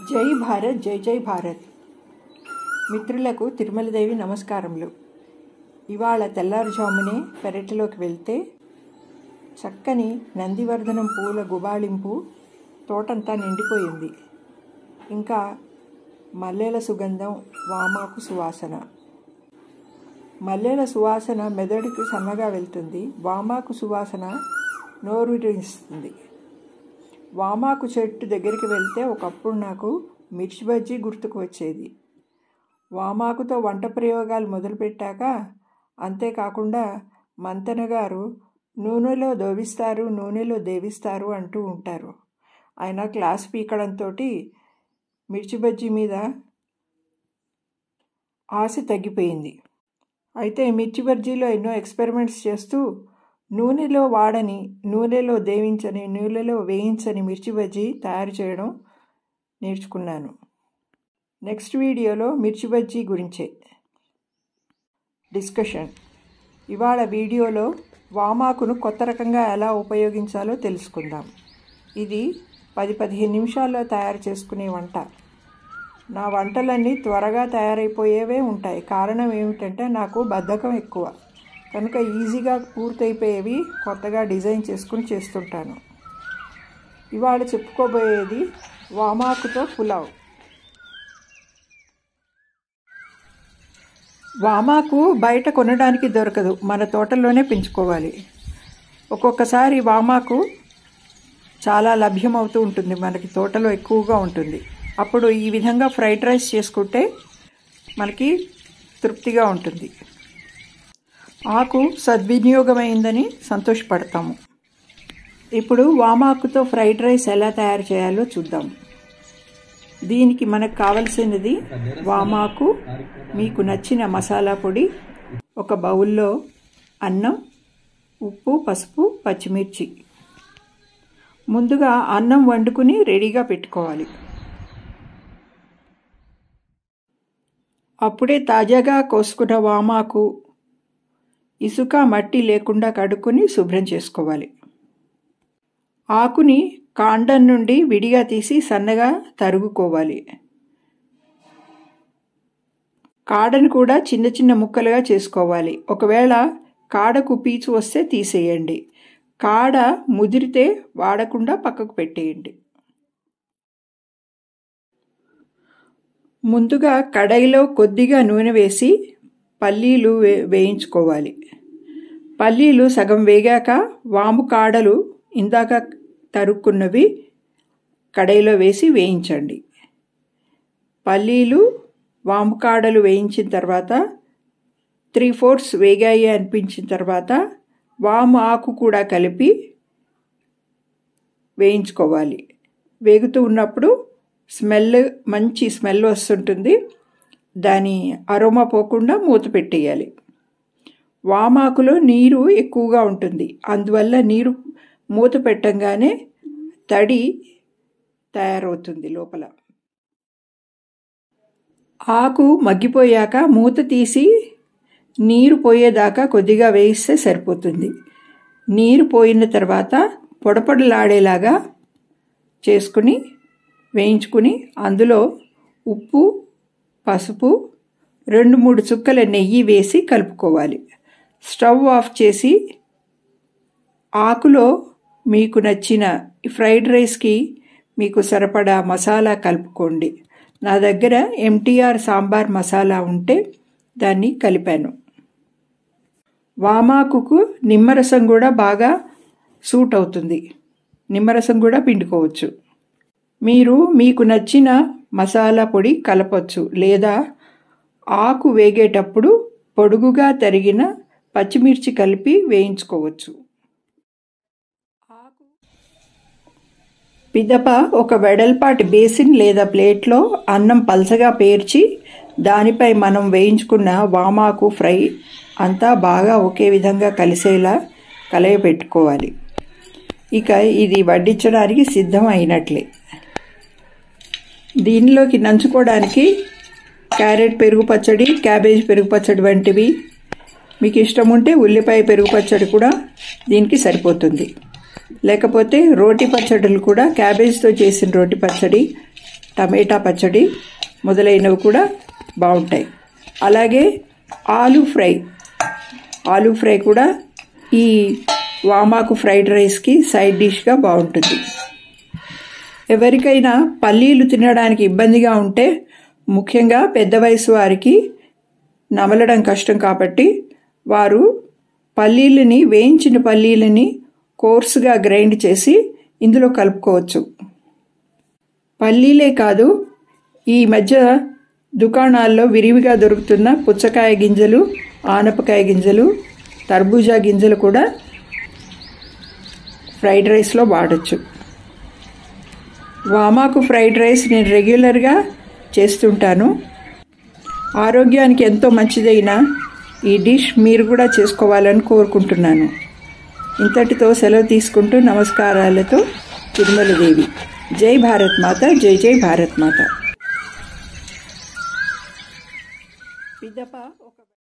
జై భారత్, జై జై భారత్. మిత్రులకు తిరుమలదేవి నమస్కారములు. ఇవాళ తెల్లారుజామునే పెరటిలోకి వెళ్తే చక్కని నందివర్ధనం పూల గుబాళింపు తోటంతా నిండిపోయింది. ఇంకా మల్లెల సుగంధం, వామాకు సువాసన. మల్లెల సువాసన మెదడుకి సన్నగా వెళ్తుంది. వామాకు సువాసన నోరూరిస్తుంది. వామాకు చెట్టు దగ్గరికి వెళ్తే ఒకప్పుడు నాకు మిర్చి బజ్జీ గుర్తుకు వచ్చేది. వామాకుతో వంట ప్రయోగాలు మొదలుపెట్టాక అంతేకాకుండా మంతెన గారు నూనెలో దోవిస్తారు, నూనెలో దేవిస్తారు అంటూ ఉంటారు. ఆయన క్లాస్ పీకడంతో మిర్చి బజ్జీ మీద ఆశ తగ్గిపోయింది. అయితే మిర్చి బజ్జీలో ఎన్నో ఎక్స్పెరిమెంట్స్ చేస్తూ నూనెలో వాడని, నూనెలో దేవించని, నూనెలో వేయించని మిర్చి బజ్జీ తయారు చేయడం నేర్చుకున్నాను. నెక్స్ట్ వీడియోలో మిర్చి బజ్జీ గురించే డిస్కషన్. ఇవాళ వీడియోలో వామాకును కొత్త రకంగా ఎలా ఉపయోగించాలో తెలుసుకుందాం. ఇది 10-15 నిమిషాల్లో తయారు చేసుకునే వంట. నా వంటలన్నీ త్వరగా తయారైపోయేవే ఉంటాయి. కారణం ఏమిటంటే నాకు బద్ధకం ఎక్కువ కనుక ఈజీగా పూర్తయిపోయేవి కొత్తగా డిజైన్ చేసుకుని చేస్తుంటాను. ఇవాళ చెప్పుకోబోయేది వామాకుతో పులావ్. వామాకు బయట కొనడానికి దొరకదు, మన తోటలోనే పెంచుకోవాలి. ఒక్కొక్కసారి వామాకు చాలా లభ్యమవుతూ ఉంటుంది, మనకి తోటలో ఎక్కువగా ఉంటుంది. అప్పుడు ఈ విధంగా ఫ్రైడ్ రైస్ చేసుకుంటే మనకి తృప్తిగా ఉంటుంది. ఆకు సద్వినియోగమైందని సంతోషపడతాము. ఇప్పుడు వామాకుతో ఫ్రైడ్ రైస్ ఎలా తయారు చేయాలో చూద్దాం. దీనికి మనకు కావలసినది వామాకు, మీకు నచ్చిన మసాలా పొడి, ఒక బౌల్లో అన్నం, ఉప్పు, పసుపు, పచ్చిమిర్చి. ముందుగా అన్నం వండుకుని రెడీగా పెట్టుకోవాలి. అప్పుడే తాజాగా కోసుకున్న వామాకు ఇసుక, మట్టి లేకుండా కడుక్కొని శుభ్రం చేసుకోవాలి. ఆకుని కాండం నుండి విడిగా తీసి సన్నగా తరుగుకోవాలి. కాడను కూడా చిన్న చిన్న ముక్కలుగా చేసుకోవాలి. ఒకవేళ కాడకు పీచు వస్తే తీసేయండి. కాడ ముదిరితే వాడకుండా పక్కకు పెట్టేయండి. ముందుగా కడాయిలో కొద్దిగా నూనె వేసి పల్లీలు వేయించుకోవాలి. పల్లీలు సగం వేగాక వాము కాడలు ఇందాక తరుక్కున్నవి కడాయిలో వేసి వేయించండి. పల్లీలు, వాము కాడలు వేయించిన తర్వాత 3/4 వేగాయి అనిపించిన తర్వాత వాము ఆకు కూడా కలిపి వేయించుకోవాలి. వేగుతూ ఉన్నప్పుడు మంచి స్మెల్ వస్తుంటుంది. దాని అరోమా పోకుండా మూత పెట్టేయాలి. వామాకులో నీరు ఎక్కువగా ఉంటుంది, అందువల్ల నీరు మూత పెట్టంగానే తడి తయారవుతుంది లోపల. ఆకు మగ్గిపోయాక మూత తీసి నీరు పోయేదాకా కొద్దిగా వేయిస్తే సరిపోతుంది. నీరు పోయిన తర్వాత పొడపొడలాడేలాగా చేసుకుని వేయించుకుని అందులో ఉప్పు, పసుపు, 2-3 చుక్కల నెయ్యి వేసి కలుపుకోవాలి. స్టవ్ ఆఫ్ చేసి ఆకులో మీకు నచ్చిన ఫ్రైడ్ రైస్కి మీకు సరిపడా మసాలా కలుపుకోండి. నా దగ్గర MTR సాంబార్ మసాలా ఉంటే దాన్ని కలిపాను. వామాకుకు నిమ్మరసం కూడా బాగా సూట్ అవుతుంది. నిమ్మరసం కూడా పిండుకోవచ్చు. మీరు మీకు నచ్చిన మసాలా పొడి కలపచ్చు, లేదా ఆకు వేగేటప్పుడు పొడుగుగా తరిగిన పచ్చిమిర్చి కలిపి వేయించుకోవచ్చు. పిదప ఒక వెడల్పాటి బేసిన్ లేదా ప్లేట్లో అన్నం పల్చగా పేర్చి దానిపై మనం వేయించుకున్న వామాకు ఫ్రై అంతా బాగా ఒకే విధంగా కలిసేలా కలయపెట్టుకోవాలి. ఇక ఇది వడ్డించడానికి సిద్ధం అయినట్లే. దీనిలోకి నంచుకోవడానికి క్యారెట్ పెరుగు పచ్చడి, క్యాబేజ్ పెరుగు పచ్చడి వంటివి, మీకు ఇష్టం ఉంటే ఉల్లిపాయ పెరుగు పచ్చడి కూడా దీనికి సరిపోతుంది. లేకపోతే రోటి పచ్చడులు కూడా, క్యాబేజ్తో చేసిన రోటి పచ్చడి టమాటా పచ్చడి మొదలైనవి కూడా బాగుంటాయి. అలాగే ఆలూ ఫ్రై కూడా ఈ వామాకు ఫ్రైడ్ రైస్కి సైడ్ డిష్గా బాగుంటుంది. ఎవరికైనా పల్లీలు తినడానికి ఇబ్బందిగా ఉంటే, ముఖ్యంగా పెద్ద వయసు వారికి నమలడం కష్టం కాబట్టి వారు వేయించిన పల్లీలని కోర్సుగా గ్రైండ్ చేసి ఇందులో కలుపుకోవచ్చు. పల్లీలే కాదు, ఈ మధ్య దుకాణాల్లో విరివిగా దొరుకుతున్న పుచ్చకాయ గింజలు, ఆనపకాయ గింజలు, తర్బూజా గింజలు కూడా ఫ్రైడ్ రైస్లో వాడచ్చు. వామాకు ఫ్రైడ్ రైస్ నేను రెగ్యులర్గా చేస్తుంటాను. ఆరోగ్యానికి ఎంతో మంచిదైన ఈ డిష్ మీరు కూడా చేసుకోవాలని కోరుకుంటున్నాను. ఇంతటితో సెలవు తీసుకుంటూ నమస్కారాలతో తిరుమలదేవి. జై భారత్ మాత, జై జై భారత్ మాత.